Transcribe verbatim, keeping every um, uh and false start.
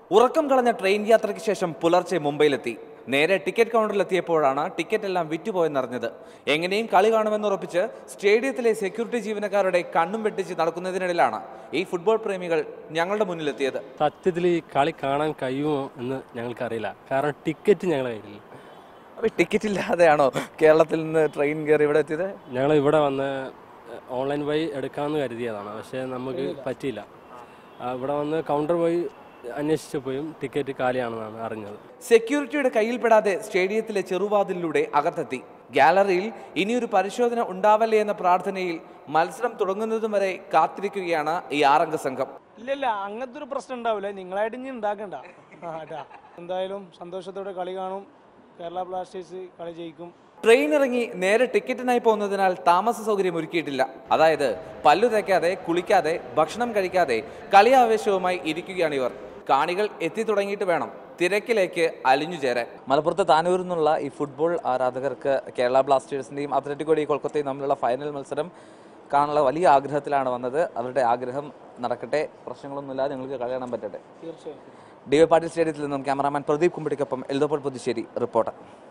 ഉറക്കം കളഞ്ഞ ട്രെയിൻ യാത്രയ്ക്ക് ശേഷം പുലർച്ചെ മുംബൈയിലെത്തി. നേരെ ടിക്കറ്റ് കൗണ്ടറിലെത്തിയപ്പോഴാണ് ടിക്കറ്റ് എല്ലാം വിറ്റുപോയെന്നറിഞ്ഞത്. എങ്ങനെയും കളി കാണുമെന്നുറപ്പിച്ച് സ്റ്റേഡിയത്തിലെ സെക്യൂരിറ്റി ജീവനക്കാരുടെ കണ്ണും വെട്ടിച്ച് നടക്കുന്നതിനിടയിലാണ് ഈ ഫുട്ബോൾ പ്രേമികൾ ഞങ്ങളുടെ മുന്നിലെത്തിയത്. സത്യത്തിൽ ഈ കളി കാണാൻ കഴിയുമോ എന്ന് ഞങ്ങൾക്കറിയില്ല, കാരണം ടിക്കറ്റ് ഞങ്ങളുടെ കയ്യിലില്ല. അപ്പോൾ ടിക്കറ്റ് ഇല്ലാതെയാണോ കേരളത്തിൽ നിന്ന് ട്രെയിൻ കയറി ഇവിടെ എത്തിയത്? ഞങ്ങൾ ഇവിടെ വന്ന് ഓൺലൈൻ വഴി എടുക്കാമെന്ന് കരുതിയതാണ്, പക്ഷേ നമുക്ക് പറ്റിയില്ല. ഇവിടെ വന്ന് കൗണ്ടർ വഴി അന്വേഷിച്ചപ്പോഴും ടിക്കറ്റ് കാലിയാണെന്നാണ് അറിഞ്ഞത്. സെക്യൂരിറ്റിയുടെ കയ്യിൽപ്പെടാതെ സ്റ്റേഡിയത്തിലെ ചെറുവാതിലിലൂടെ അകത്തെത്തി. ഗാലറിയിൽ ഇനിയൊരു പരിശോധന ഉണ്ടാവല്ലേ എന്ന പ്രാർത്ഥനയിൽ മത്സരം തുടങ്ങുന്നതും വരെ കാത്തിരിക്കുകയാണ് ഈ ആറംഗ സംഘം. ഇല്ലല്ല, അങ്ങനത്തെ ഒരു പ്രശ്നം ഉണ്ടാവില്ല. നിങ്ങളായിട്ട് ഇനി ഉണ്ടാക്കണ്ട. എന്തായാലും സന്തോഷത്തോടെ കളി കാണും. കേരള ബ്ലാസ്റ്റേഴ്സ് കളി ജയിക്കും. ട്രെയിൻ ഇറങ്ങി നേരെ ടിക്കറ്റിനായി പോകുന്നതിനാൽ താമസ സൗകര്യം ഒരുക്കിയിട്ടില്ല. അതായത് പല്ലു തേക്കാതെ, കുളിക്കാതെ, ഭക്ഷണം കഴിക്കാതെ കളിയാവേശവുമായി ഇരിക്കുകയാണ് ഇവർ. കാണികൾ എത്തി തുടങ്ങിയിട്ട് വേണം തിരക്കിലേക്ക് അലിഞ്ഞു ചേരാൻ. മലപ്പുറത്ത് താനൂരിൽ നിന്നുള്ള ഈ ഫുട്ബോൾ ആരാധകർക്ക് കേരള ബ്ലാസ്റ്റേഴ്സിന്റെയും അത്ലറ്റിക്കോ ഡി കൊൽക്കത്തയും തമ്മിലുള്ള ഫൈനൽ മത്സരം കാണാനുള്ള വലിയ ആഗ്രഹത്തിലാണ് വന്നത്. അവരുടെ ആഗ്രഹം നടക്കട്ടെ, പ്രശ്നങ്ങളൊന്നുമില്ലാതെ നിങ്ങൾക്ക് കളി കാണാൻ പറ്റട്ടെ. തീർച്ചയായും. ഡി വൈ പാട്ടീൽ സ്റ്റേഡിയത്തിൽ നിന്നും ക്യാമറാമാൻ പ്രദീപ് കുമ്പടിക്കൊപ്പം എൽദോപോൾ പുതുശ്ശേരി റിപ്പോർട്ടർ.